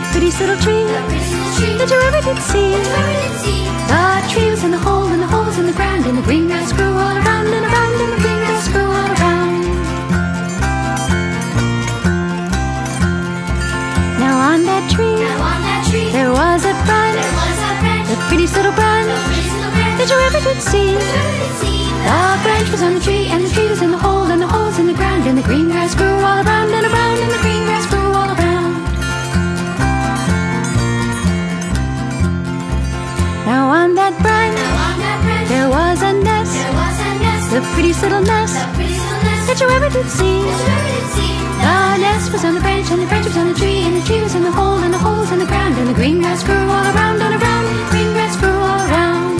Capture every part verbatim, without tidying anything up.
prettiest little tree that you ever did see. The tree was in the hole, and the hole was in the ground, and the green grass grew all around and around, and the green grass grew all around. Now on that tree, there was a branch, the prettiest little branch that you ever did see. The branch was on the tree, and the tree was in the hole, and the hole was in the ground, and the green grass grew all around and around, and the green grass grew all around. Now on that branch, there was a nest, the prettiest little nest that you ever did see. The nest was on the branch, and the branch was on the tree, and the tree was in the hole, and the hole was in the ground, and the green grass grew all around and around, and the green grass grew all around.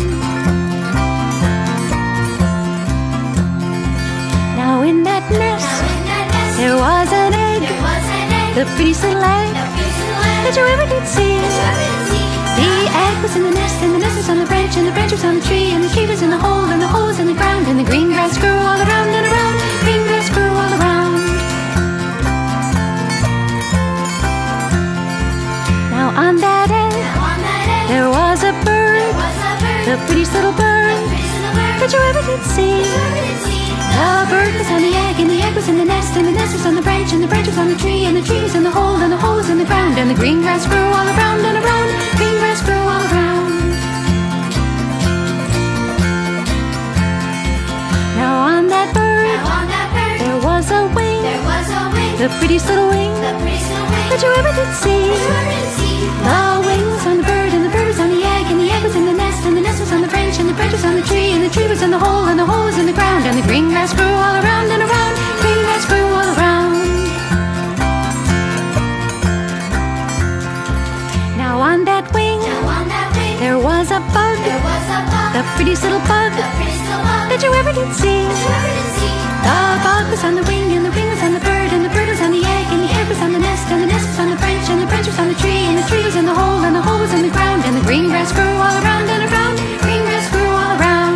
Now in that nest, there was an egg, the prettiest little egg that you ever did see. The egg was in the nest, and the nest was on the branch, and the branch was on the tree, and the tree was in the hole, and the hole was in the ground, and the green grass grew all around and around, green grass grew all around. Now on that egg, there was a bird, the prettiest little bird that you ever did see. The bird was on the egg, and the egg was in the nest, and the nest was on the branch, and the branch was on the tree, and the tree was in the hole, and the hole was in the ground, and the green grass grew all around and around, green grass grew all around. Now on that bird, there was a wing, the prettiest little wing that you ever did see. The wing was on the bird, and the bird was on the egg, and the egg was in the nest, and the nest was on the branch, and the branch was on the tree, and the tree was in the hole, and the hole was in the ground, and the green grass grew all around and around, green grass grew all around. Now on that wing, there was a bug, the prettiest little bug that you ever did see. The bug was on the wing, and the wing was on the bird, and the bird was on the egg, and the egg was on the nest, and the nest was on the branch, and the branch was on the tree, and the tree was in the hole, and the hole was in the ground, and the green grass grew all around and around, green grass grew all around.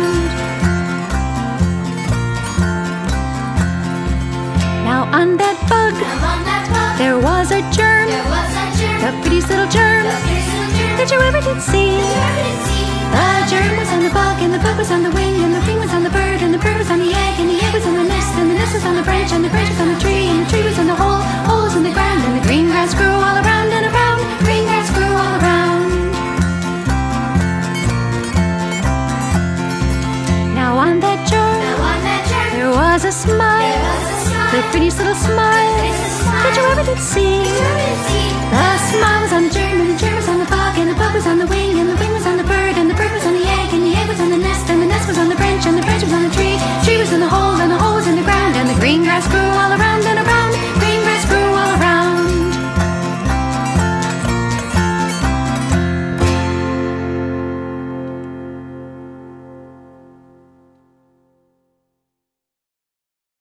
Now on that bug, there was a germ, the prettiest little germ that you ever did see. The germ was on the bug, and the bug was on the wing, and the wing was on the bird, and the bird was on the egg, and the egg was in the nest, and the nest was on the branch, and the branch was on the tree, and the tree was in the hole, hole was in the ground, and the green grass grew all around and around, green grass grew all around. Now on that jar, there was a smile, the prettiest little smile that you ever did see.